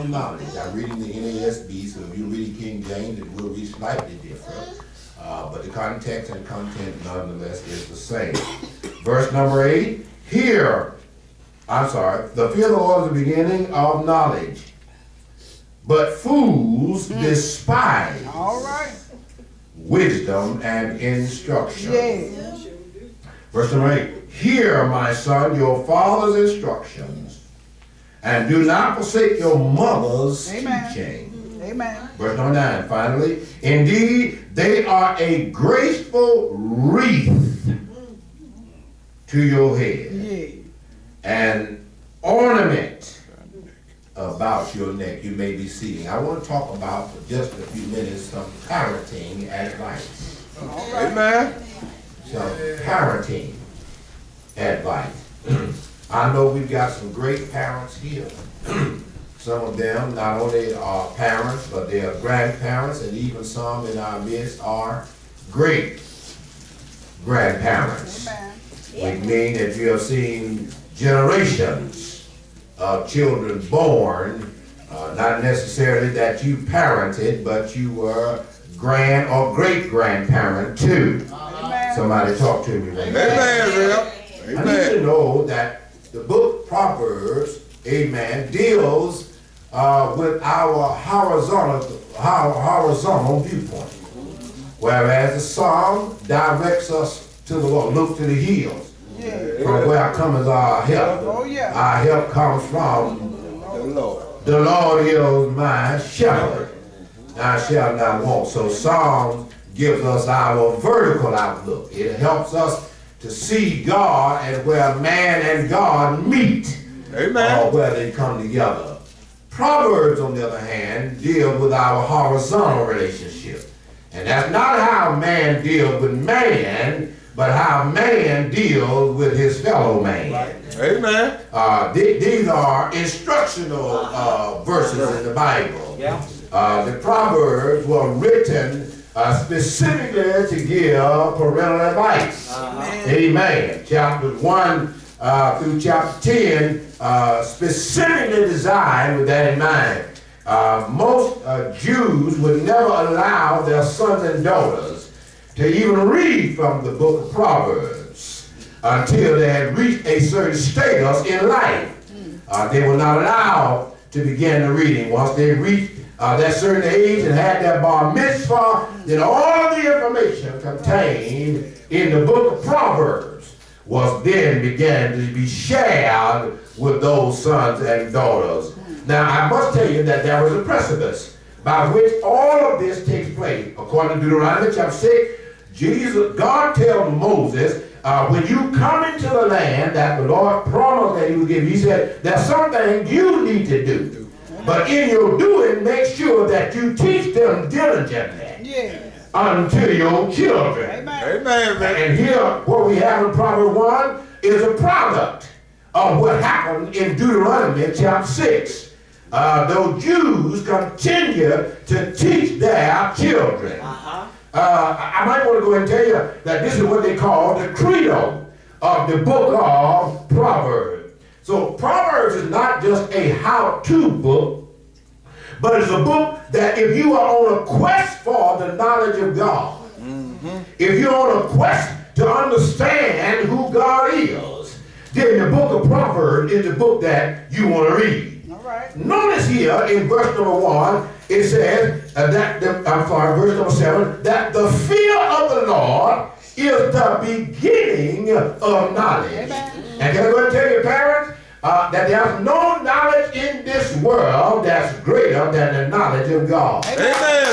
of knowledge. I'm reading the NASB, so if you read King James, it will be slightly different. But the context and content nonetheless is the same. Verse number 8, the fear of the Lord is the beginning of knowledge, but fools despise wisdom and instruction. Yes. Verse number 8, hear, my son, your father's instructions, and do not forsake your mother's teaching. Amen. Verse number 9, finally, indeed, they are a graceful wreath to your head, and ornament about your neck. You may be seeing. I want to talk about for just a few minutes some parenting advice. Amen. Some parenting advice. I know we've got some great parents here. Some of them not only are parents, but they are grandparents, and even some in our midst are great grandparents. Which means that you have seen generations of children born, not necessarily that you parented, but you were grand or great grandparent too. Somebody talk to me. Amen. I need to know that the book Proverbs, amen, deals with our horizontal viewpoint, whereas the Psalm directs us to the Lord. Look to the hills, from where comes our help. Our help comes from the Lord. The Lord is my shepherd, I shall not want. So Psalm gives us our vertical outlook. It helps us to see God and where man and God meet. Amen. Or where they come together. Proverbs, on the other hand, deal with our horizontal relationship. And that's not how man deals with man, but how man deals with his fellow man. Amen. These are instructional verses in the Bible. The Proverbs were written specifically to give parental advice. Amen. Chapters 1 through chapter 10 specifically designed with that in mind. Most Jews would never allow their sons and daughters to even read from the book of Proverbs until they had reached a certain status in life. They were not allowed to begin the reading. Once they reached that certain age and had their bar mitzvah, then all the information contained in the book of Proverbs was then began to be shared with those sons and daughters. Now, I must tell you that there was a precipice by which all of this takes place. According to Deuteronomy chapter 6, God tells Moses, when you come into the land that the Lord promised that he would give you, he said, there's something you need to do. But in your doing, make sure that you teach them diligently unto your children. Amen. And here, what we have in Proverbs 1 is a product of what happened in Deuteronomy chapter 6. Those Jews continue to teach their children. I might want to go and tell you that this is what they call the credo of the book of Proverbs. So Proverbs is not just a how-to book, but it's a book that if you are on a quest for the knowledge of God, if you're on a quest to understand who God is, then the book of Proverbs is the book that you want to read. Notice here in verse number 1, it says verse number 7, that the fear of the Lord is the beginning of knowledge. And can I go and tell you, parents, that there's no knowledge in this world that's greater than the knowledge of God. Amen.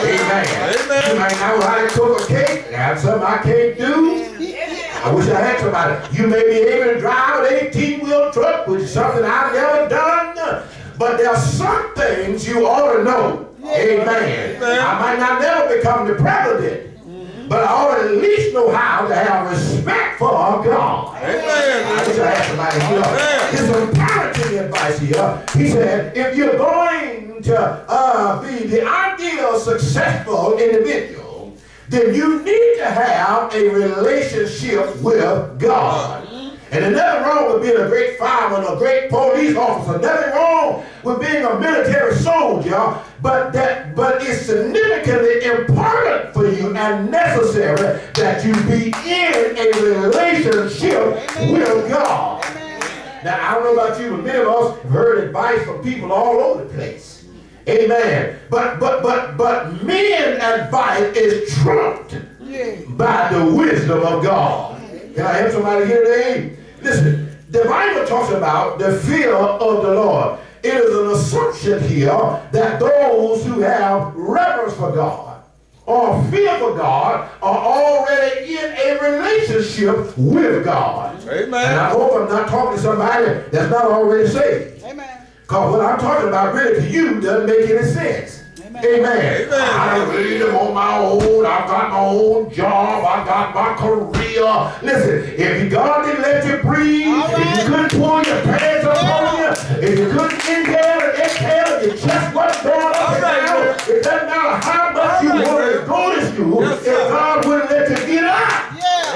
You might know how to cook a cake. That's something I can't do. I wish I had somebody. You may be able to drive an 18-wheel truck, which is something I've never done. But there are some things you ought to know. Amen. I might not never become the president, but I ought to at least know how to have respect for God. Amen. I wish I had somebody here. Here's some parenting advice here. He said, if you're going to be the ideal successful individual, then you need to have a relationship with God. And there's nothing wrong with being a great fireman or a great police officer. Nothing wrong with being a military soldier. But it's significantly important for you and necessary that you be in a relationship with God. Now, I don't know about you, but many of us have heard advice from people all over the place. Amen. But men's advice is trumped by the wisdom of God. Can I have somebody here today? Listen, the Bible talks about the fear of the Lord. It is an assumption here that those who have reverence for God or fear for God are already in a relationship with God. Amen. And I hope I'm not talking to somebody that's not already saved. Amen. Because what I'm talking about really to you doesn't make any sense. Amen. I read them on my own. I've got my own job. I got my career. Listen, if God didn't let you breathe, if you couldn't pull your pants up on you, if you couldn't inhale and exhale, your chest wasn't going up and down, it doesn't matter how much you want to go to school, if God wouldn't let you get out.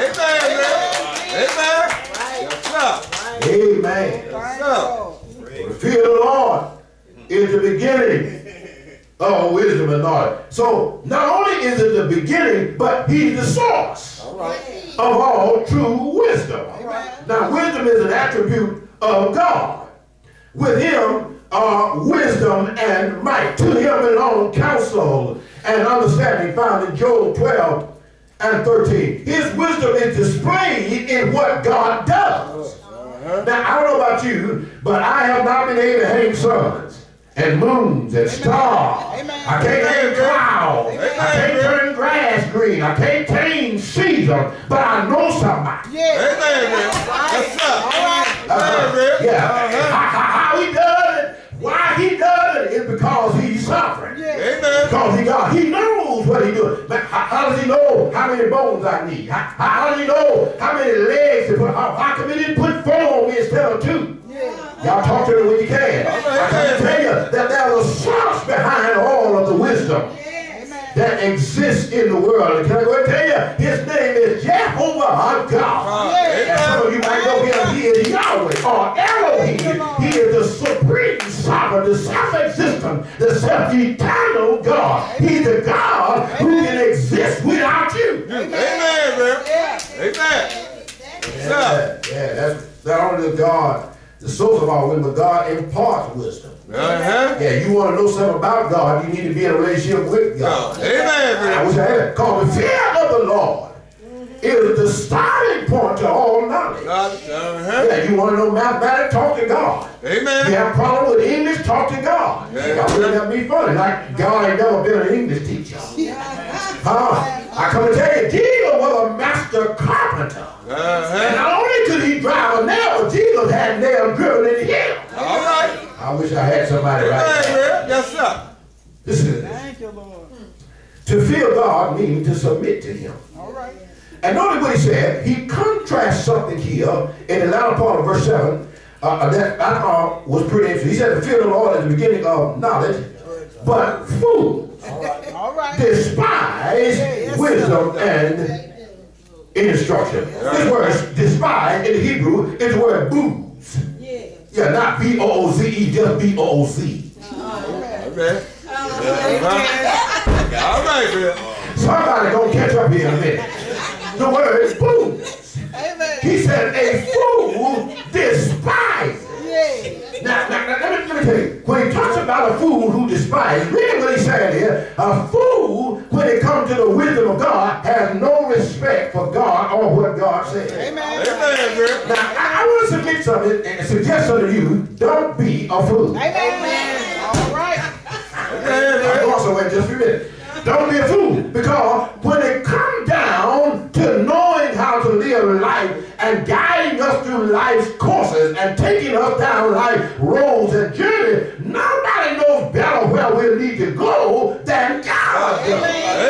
Amen. The fear of the Lord is the beginning of wisdom and knowledge. So not only is it the beginning, but he's the source of all true wisdom. Now wisdom is an attribute of God. With him are wisdom and might. To him belong counsel and understanding, found in Job 12 and 13. His wisdom is displayed in what God does. Now I don't know about you, but I have not been able to hang suns and moons and stars. I can't hang clouds. I can't turn grass green. I can't change seasons, but I know somebody. How he does it, why he does it, is because he's sovereign. Because he knows what he's doing. But how does he know how many bones I need? How does he know how many legs to put? How come he didn't put 4 on me instead of 2? Y'all talk to me when you can. I can tell you that there's a source behind all of the wisdom that exists in the world. And can I go and tell you, his name is Jehovah our God. And some of you might know him, he is Yahweh or Elohim. He is the supreme sovereign, the self-existent, the self-eternal God. He's the God who can exist without you. Amen, man. That's not only the God, the source of all wisdom, but God imparts wisdom. Yeah, you want to know something about God, you need to be in a relationship with God. Amen. I wish I had it. Because the fear of the Lord is the starting point to all knowledge. Yeah, you want to know mathematics, talk to God. Amen. You have a problem with English, talk to God. Y'all really have to be funny. Like God ain't never been an English teacher. I come to tell you, Jesus was a master carpenter. And not only could he drive a nail, but Jesus had nails driven in him. All right. I wish I had somebody right there. Yes, sir. Listen to this. Thank you, Lord. To fear God means to submit to him. All right. And notice what he said. He contrasts something here in the latter part of verse 7 that I thought was pretty interesting. He said the fear of the Lord is the beginning of knowledge, but fools despise wisdom and instruction. This word despise in the Hebrew is the word booze. Yeah, not B-O-O-Z-E, just B-O-O-Z. Okay. All right, man. Somebody gonna catch up here in a minute. The word is booze. He said a fool despises. Now, let me tell you, when he talks about a fool who despises, really what he's saying here, a fool, when it comes to the wisdom of God, has no respect for God or what God says. Amen. Now, I want to submit something and suggest something to you. Don't be a fool. Amen. All right. I'm going somewhere in just a minute. Don't be a fool, because when it comes down to knowing how to live life and guiding us through life's courses and taking us down life's roads and journeys, nobody knows better where we need to go than God does.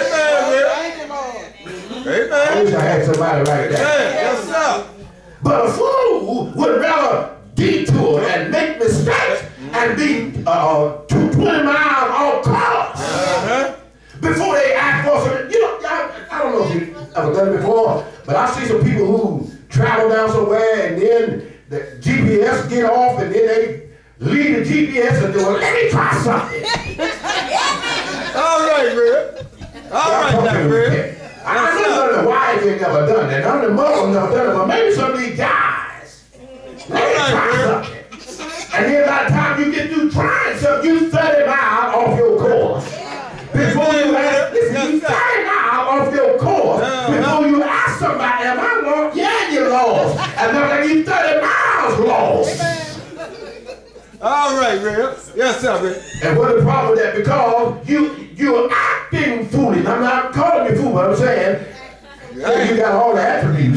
Amen. I wish I had somebody right there. Yes, sir. But a fool would rather detour and make mistakes and be 20 miles off course before they ask for something. You know, I don't know if you've ever done it before, but I see some people who travel down somewhere, and then the GPS get off, and then they leave the GPS and do, well, let me try something. All right, Red. All right, now, Red. I know none of the wives ain't never done that. None of the mothers never done it, but maybe some of these guys. Let me try something. And then by the time you get through trying something, you 30 miles off your course. Before you ask, listen, you 30 miles off your course. Before you ask somebody, am I lost? Yeah, you're lost. And then like you 30 miles lost. All right, Red. Yes, sir, Red. And what's the problem with that? Because you're acting foolish. I'm not calling you fool, but I'm saying you got all the attributes.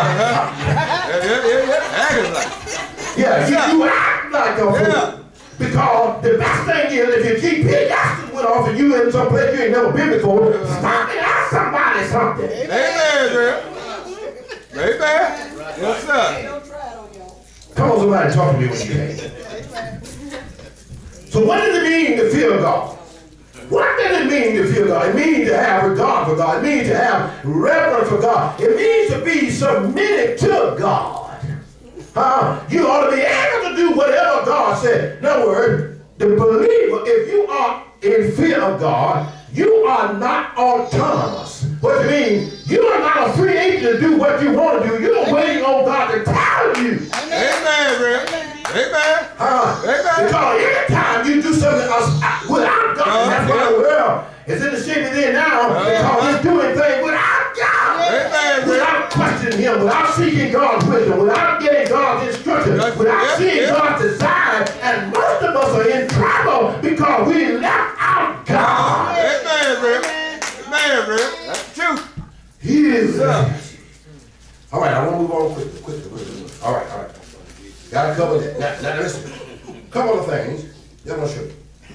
Yeah, you act like a fool. Because the best thing is, if your GPS went off and you in some place you ain't never been before, stop and ask somebody something. Amen, Red. Amen. Yes, sir. Come on, somebody talk to me when you can. So what does it mean to fear God? What does it mean to fear God? It means to have regard for God. It means to have reverence for God. It means to be submitted to God. You ought to be able to do whatever God said. In other words, the believer, if you are in fear of God, you are not autonomous. What it means, you are not a free agent to do what you want to do. You're waiting on God to tell you. Amen, Red. Amen. Amen. Because anytime you do something without God, that's why the world is in the shape it is now, because it's doing things without God. Without questioning Him, without seeking God's wisdom, without getting God's instruction, without seeing God's design. And most of us are in trouble because we left out God. Amen, Red. Amen, Red. That's the truth. He is. All right, I want to move on quickly. All right. Got to cover that. Now listen, a couple of things that I'm going to show you.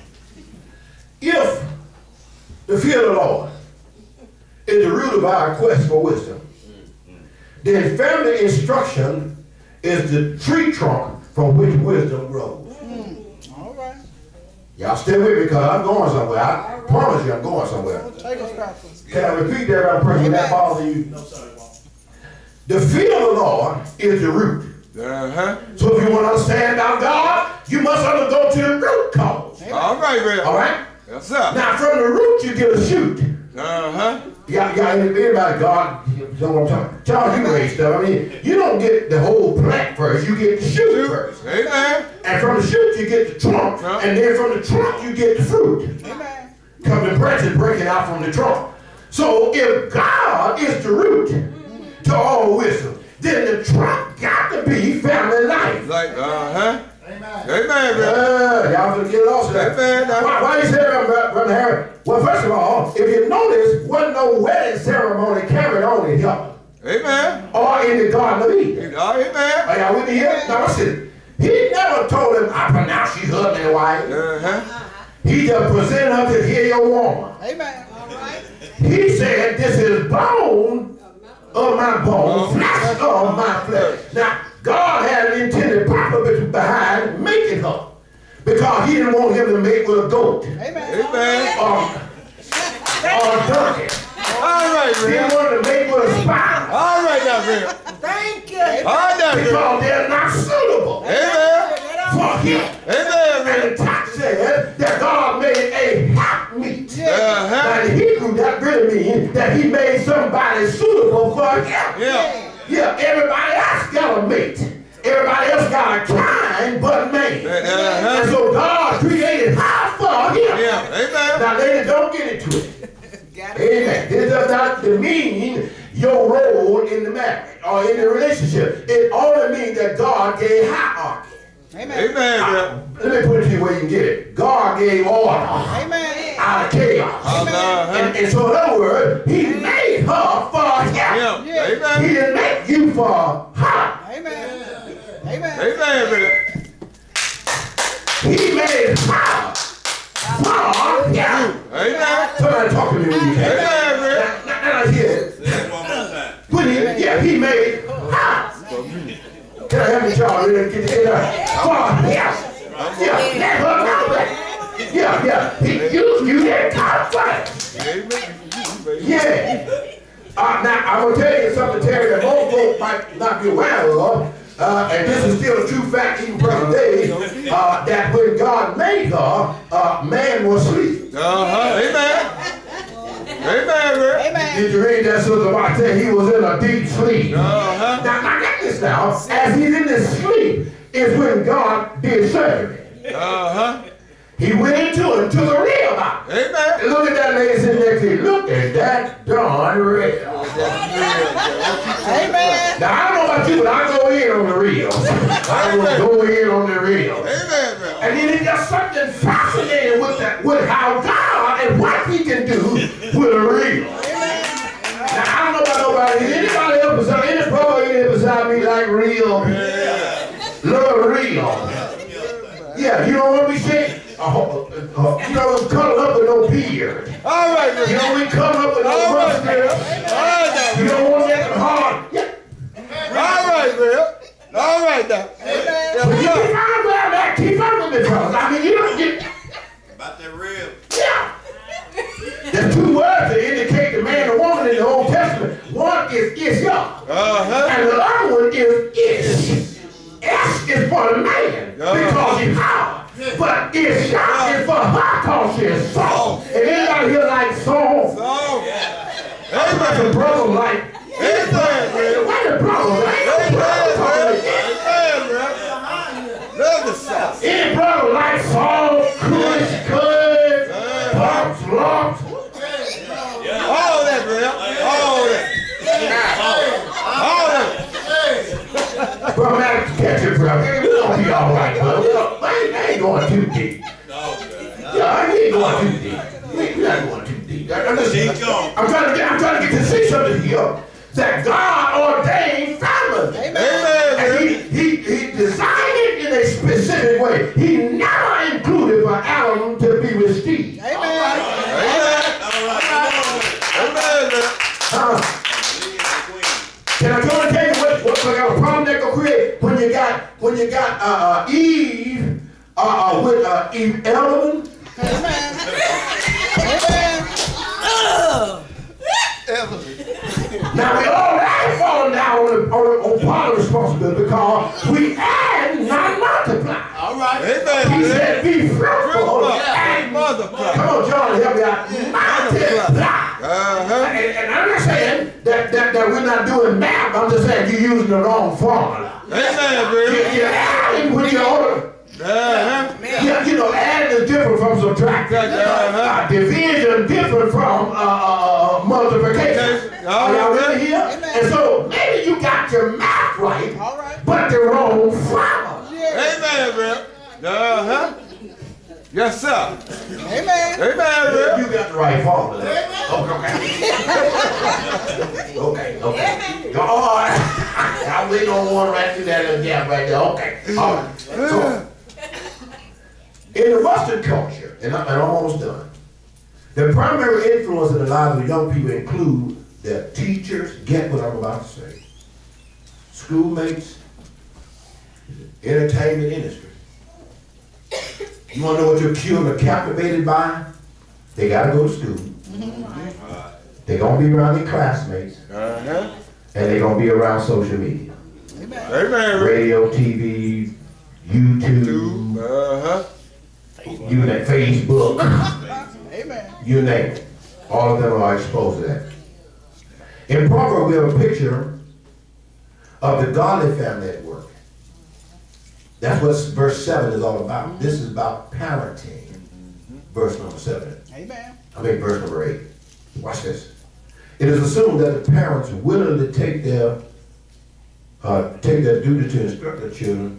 If the fear of the Lord is the root of our quest for wisdom, then family instruction is the tree trunk from which wisdom grows. All right. Y'all stay with me because I'm going somewhere. I promise you I'm going somewhere. Take us back. Can I repeat that right person that bothers you? No, sorry. The fear of the Lord is the root. So if you want to understand about God, you must undergo to the root cause. All right, Red. All right? Yes, sir. Now from the root you get a shoot. Anybody God, you know what I'm talking about? Charles, you raised stuff. I mean, you don't get the whole plant first, you get the shoot first. Amen. And from the shoot you get the trunk, and then from the trunk you get the fruit. Amen. Because the branches breaking out from the trunk. So if God is the root to all wisdom, then the trunk got to be family life. Amen. Amen, y'all gonna get lost in that. Amen. Why you say that, Brother Harry? Well, first of all, if you notice, wasn't no wedding ceremony carried on in here. Amen. Or in the Garden of Eden. Amen. Are y'all with me here? Now listen, he never told him, I pronounce you husband and wife. He just presented her to hear your woman. Amen. All right. He said, this is bone of my bone, flesh of my flesh. Now, God had an intended purpose behind making her, because He didn't want him to mate with a goat. Amen. Or a donkey. All right, He didn't want to mate with a spider. All right, now, Red. Thank you. All right, now, Red. Because they're not suitable for him. Amen, And the text said that God made a half meet. Now in Hebrew, that really means that He made somebody suitable for him. Yeah, everybody else got a mate. Everybody else got a kind but man. And so God created her for him. Amen. Now ladies, don't get into it. Amen. This does not demean your role in the marriage or in the relationship. It only means that God gave hierarchy. Amen. Amen. Let me put it to you where you can get it. God gave order. Amen. Out of chaos. And so in other words, He made her for him. Amen. He didn't make you for her. Amen. Amen. Amen. He made her for him. Amen. Somebody talk to me when you can. Amen. Now hear it. When He made her. Can I help you, Charles? Get together. For him. Yeah, let her know that. Yeah. You didn't come first. Amen. Yeah. Now, I'm going to tell you something, Terry, that most folks might not be aware of, and this is still a true fact even present day, that when God made her, man was asleep. Amen. Amen. Amen. Did you read that, Sister Martha? He was in a deep sleep. Now, get this now. As he's in this sleep is when God did surgery. He went into him to the real body. Amen. Look at that lady sitting next to you. Look at that darn real. Amen. Now, I don't know about you, but I go in on the real. I will go in on the real. Amen. And then it's just something fascinating with how God and what he can do with a real. Now, I don't know about nobody. Is anybody else beside any brother here beside me like real? Love real. Yeah, you know what we say? You know, come up with no beard. All right, man. You know, we come up with no mustache. You don't want that hard. Yeah. All right, man. All right, now. But you keep on wearing that. Keep on with me, fellas. I mean, you don't get... About that rib. Yeah. There's two words that indicate the man and woman in the Old Testament. One is Ishah. And the other one is Ish. S is for the man because he's hard. But Ishah is for her because she's soft. And anybody here like soft? I'm about to brother like... Wait a brother, ain't no brother. Love the South. Any brother like soft, kush, good, bumps, lumps. All that, man. All that. Bro, man, catch it, bro. We're gonna be all right, bro. I ain't going too deep. Yeah, I ain't going too deep. We're not going too deep. I'm trying to get to see something here. That God ordained family. Amen. And he designed it in a specific way. He never included for Adam to be with Steve. Amen. Can I go and tell you what kind of problem that gonna create when you got Eve with Eve Evelyn? Now we already fallen down on part of responsibility because we add, not multiply. All right. He said be fruitful and multiply. Come on, John, help me out. Multiply. And I'm not saying that we're not doing math. I'm just saying you're using the wrong formula. You're adding with your order. You know, adding is different from subtracting. Division different from multiplication. Are y'all really here? And so maybe you got your math right, but the wrong formula. Amen, bro. Yes, sir. Amen. Amen, bro. You got the right formula. Okay. All right. I'm waiting on one right through that little gap right there. Okay. All right. So, in the Western culture, and I'm almost done, the primary influence in the lives of young people include their teachers, get what I'm about to say, schoolmates, entertainment industry. You want to know what your children are captivated by? They got to go to school. They're going to be around their classmates. And they're going to be around social media. Amen. Radio, TV, YouTube, you name it, Facebook, Amen. you name it. All of them are exposed to that. In Proverbs, we have a picture of the godly family at work. That's what verse 7 is all about. This is about parenting. Verse number 7. Amen. Verse number 8. Watch this. It is assumed that the parents willingly take their duty to instruct their children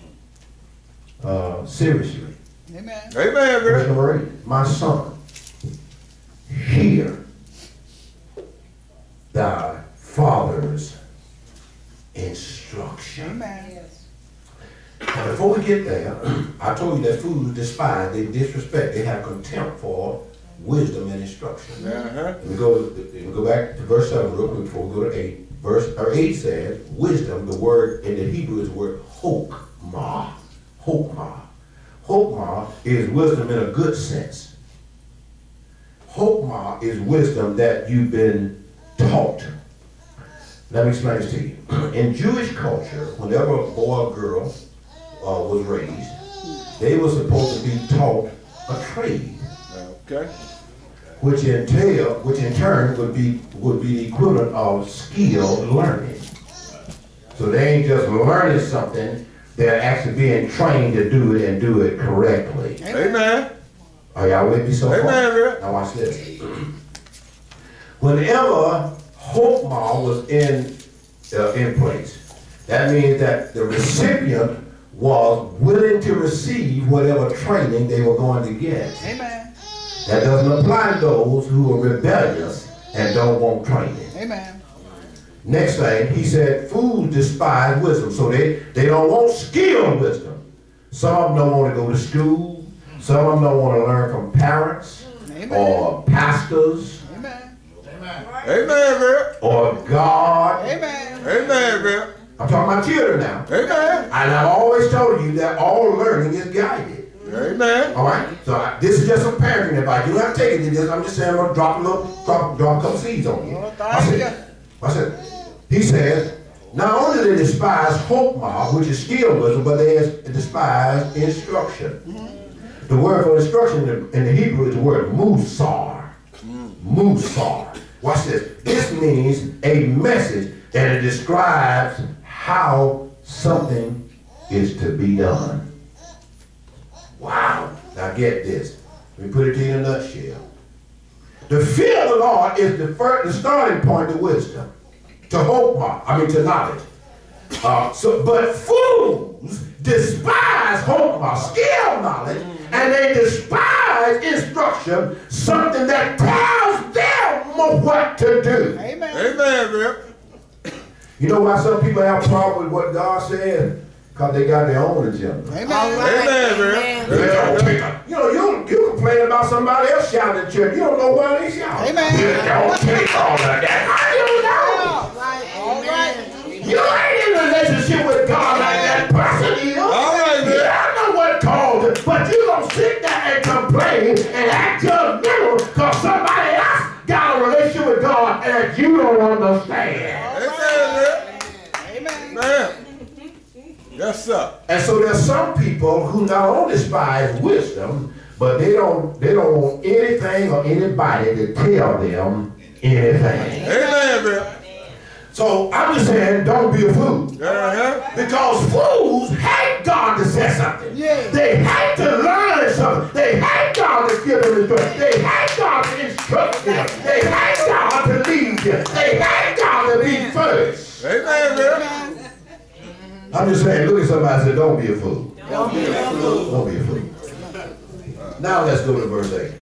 seriously. Amen. Amen, Verse bro. number 8. My son, hear thy father's instruction. Amen. Now, before we get there, I told you that fools despise, they disrespect, they have contempt for wisdom and instruction. We go back to verse 7 real quick before we go to 8. Verse 8 says, wisdom, the word in the Hebrew is the word hokmah. Hokmah. Hokmah is wisdom in a good sense. Hokmah is wisdom that you've been taught. Let me explain this to you. In Jewish culture, whenever a boy or girl was raised, they were supposed to be taught a trade. Okay. Which in turn would be the equivalent of skilled learning. So they ain't just learning something, they're actually being trained to do it and do it correctly. Amen. Are y'all with me so far? Amen. Now watch this. Whenever Hope Mall was in place, that means that the recipient was willing to receive whatever training they were going to get. Amen. That doesn't apply to those who are rebellious and don't want training. Amen. Next thing, he said, fools despise wisdom. So they don't want skilled wisdom. Some of them don't want to go to school. Some of them don't want to learn from parents. Amen. Or pastors. Amen. Amen. Or God. Amen. Amen. I'm talking about children now. Amen. And I've always told you that all learning is guided. Amen. All right? So this is just some parenting advice. You don't have to take it. I'm just saying I'm going to drop a couple seeds on you. I said, he says, not only do they despise hope mob, which is skilled wisdom, but they despise instruction. The word for instruction in the Hebrew is the word musar. Musar. Watch this. This means a message, and it describes how something is to be done. Wow. Now get this. Let me put it to you in a nutshell. The fear of the Lord is the starting point to wisdom, to hope, to knowledge. But fools despise hope, skill knowledge, and they despise instruction, something that tells them what to do. Amen. Amen. You know why some people have a problem with what God said? Because they got their own agenda. Amen. Amen. You know, you complain about somebody else shouting at church. You don't know why they shout. Amen. You don't take all of that. How do you know? All right. You ain't in a relationship with God like that person is. All right, man. I know what caused it, but you don't sit there and complain and act judgmental because somebody else got a relationship with God and you don't understand. Amen. Man. Yes, sir. And so there's some people who not only despise wisdom, but they don't want anything or anybody to tell them anything. Amen. So I'm just saying, don't be a fool. Because fools hate God to say something. Yeah. They hate to learn something. They hate God to give them instruction. They hate God to instruct them. They hate God to lead them. They hate God to be first. Amen. I'm just saying, look at somebody and say, don't be a fool. Don't be a fool. Don't be a fool. Now let's go to verse 8.